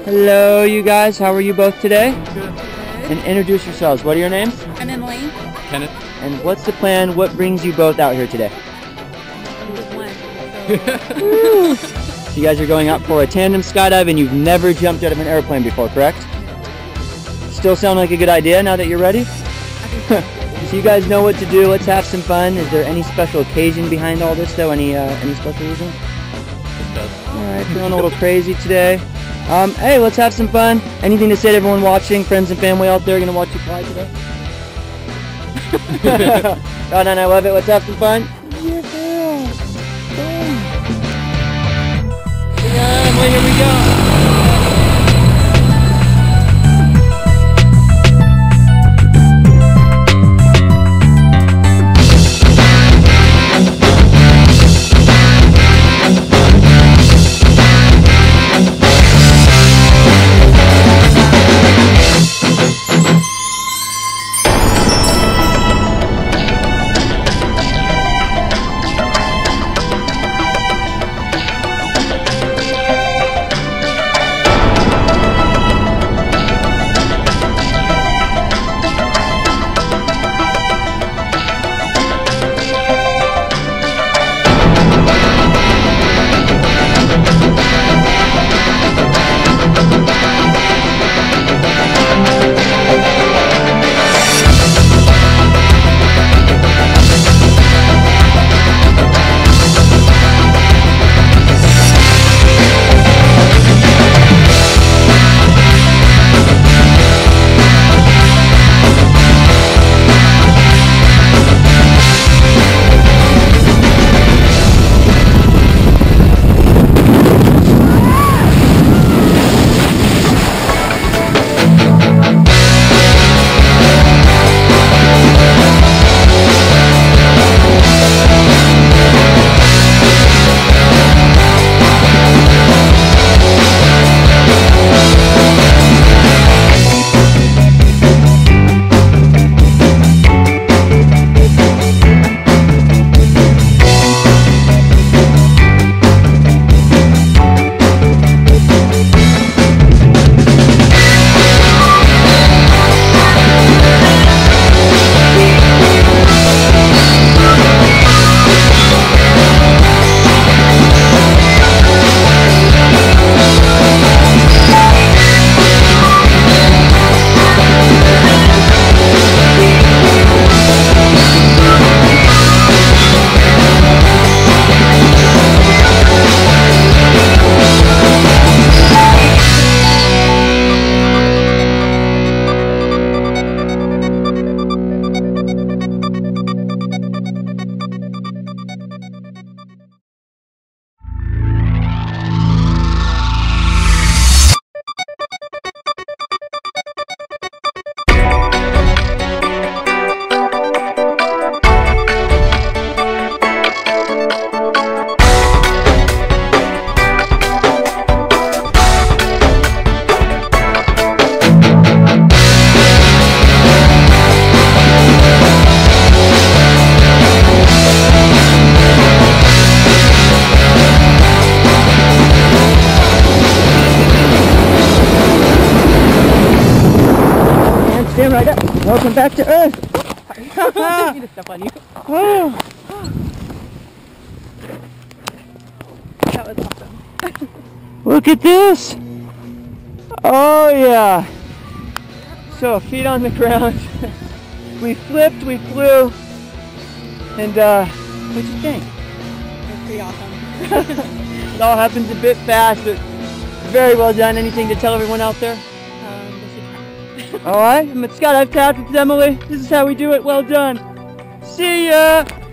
Hello, you guys. How are you both today? Good. And introduce yourselves. What are your names? I'm Emily. Kenneth. And what's the plan? What brings you both out here today? So you guys are going out for a tandem skydive and you've never jumped out of an airplane before, correct? Still sound like a good idea now that you're ready? So you guys know what to do. Let's have some fun. Is there any special occasion behind all this though? Any special reason? Alright, feeling a little crazy today. Hey, let's have some fun. Anything to say to everyone watching, friends and family out there gonna watch you fly today? God, and I love it. Let's have some fun. Emily, here we go. Stand right up. Welcome back to Earth. I need to step on you. That was awesome. Look at this. Oh yeah. So feet on the ground. We flipped, we flew, and what'd you think? That's pretty awesome. It all happens a bit fast, but very well done. Anything to tell everyone out there? They should try. Alright, I'm at Skydive Taft with Emily. This is how we do it. Well done. See ya!